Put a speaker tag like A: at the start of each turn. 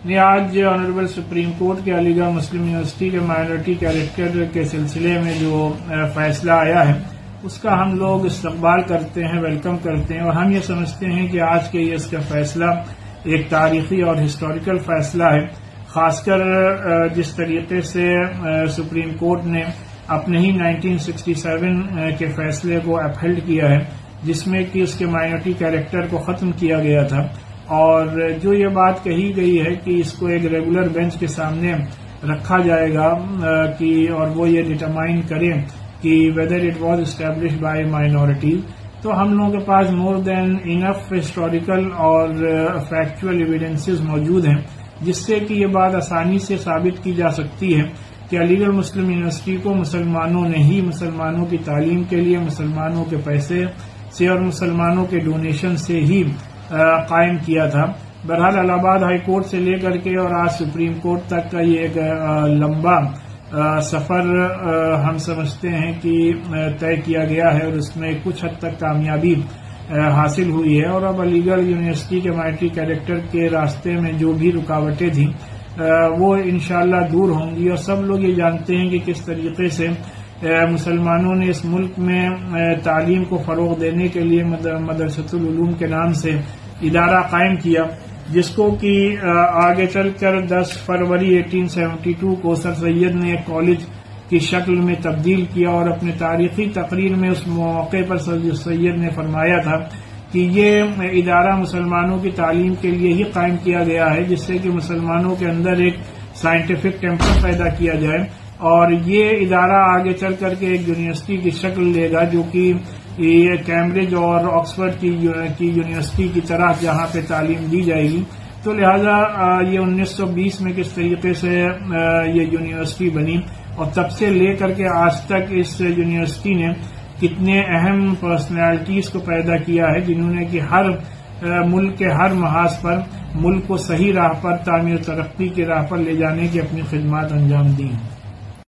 A: نے آج honourable supreme court کے علی گڑھ مسلم یونیورسٹی کے مائنورٹی کیریکٹر کے سلسلے میں جو فیصلہ آیا ہے اس کا ہم لوگ استقبال کرتے ہیں، ویلکم کرتے ہیں، اور ہم یہ سمجھتے ہیں کہ آج کے اس کا فیصلہ ایک تاریخی اور ہسٹوریکل فیصلہ ہے، خاص کر جس طریقے سے سپریم کورٹ نے اپنے ہی 1967 کے فیصلے کو اپہلڈ کیا ہے، جس میں کہ اس کے مائنورٹی کیریکٹر کو ختم کیا گیا تھا، اور جو یہ بات کہی گئی ہے کہ اس کو ایک ریگولر بینچ کے سامنے رکھا جائے گا اور وہ یہ ڈٹرمائن کریں کہ whether it was established by minorities, تو ہم لوگوں کے پاس مور دین انف ہسٹوریکل اور فیکچوئل ایویڈنسز موجود ہیں، جس سے کہ یہ بات آسانی سے ثابت کی جا سکتی ہے کہ علی گڑھ مسلم یونیورسٹی کو مسلمانوں نے ہی مسلمانوں کی تعلیم کے لیے مسلمانوں کے پیسے سے اور مسلمانوں کے ڈونیشن سے ہی قائم کیا تھا۔ بہرحال الہ آباد ہائی کورٹ سے لے کر کے اور آج سپریم کورٹ تک کا یہ ایک لمبا سفر ہم سمجھتے ہیں کہ طے کیا گیا ہے، اور اس میں کچھ حد تک کامیابی حاصل ہوئی ہے، اور اب علی گڑھ یونیورسٹی کے مائنورٹی کیریکٹر کے راستے میں جو بھی رکاوٹیں تھیں وہ انشاءاللہ دور ہوں گی، اور سب لوگ یہ جانتے ہیں کہ کس طریقے سے مسلمانوں نے اس ملک میں تعلیم کو فروغ دینے کے لیے مدرسۃ العلوم کے نام سے ادارہ قائم کیا، جس کو کہ آگے چل کر 10 فروری 1872 کو سر سید نے ایک کالج کی شکل میں تبدیل کیا، اور اپنے تاریخی تقریر میں اس موقع پر سر سید نے فرمایا تھا کہ یہ ادارہ مسلمانوں کی تعلیم کے لیے ہی قائم کیا گیا ہے، جس سے کہ مسلمانوں کے اندر ایک سائنٹیفک ٹیمپر پیدا کیا جائے، اور یہ ادارہ آگے چل کر کے ایک یونیورسٹی کی شکل لے گا، جو کہ یہ کیمبرج اور آکسفورڈ کی یونیورسٹی کی طرح جہاں پہ تعلیم دی جائے گی۔ تو لہذا یہ 1920 میں کس طریقے سے یہ یونیورسٹی بنی، اور تب سے لے کر کے آج تک اس یونیورسٹی نے کتنے اہم پرسنالٹیز کو پیدا کیا ہے، جنہوں نے کہ ہر ملک کے ہر محاذ پر ملک کو صحیح راہ پر تعمیر ترقی کی راہ پر لے جانے کی اپنی خدمات انجام دی ہیں۔